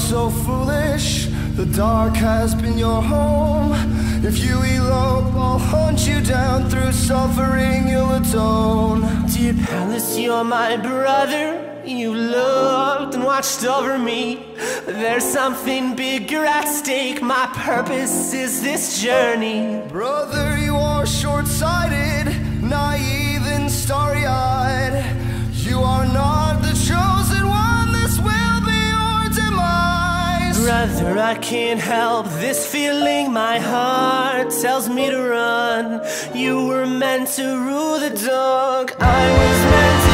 so foolish. The dark has been your home. If you elope, I'll hunt you down. Through suffering you'll atone. Dear Palace, you're my brother. You loved and watched over me. There's something bigger at stake. My purpose is this journey. Brother, you are short-sighted, naive and starry-eyed. You are not the chosen one. This will be your demise. Brother, I can't help this feeling. My heart tells me to run. You were meant to rule the dog. I was meant to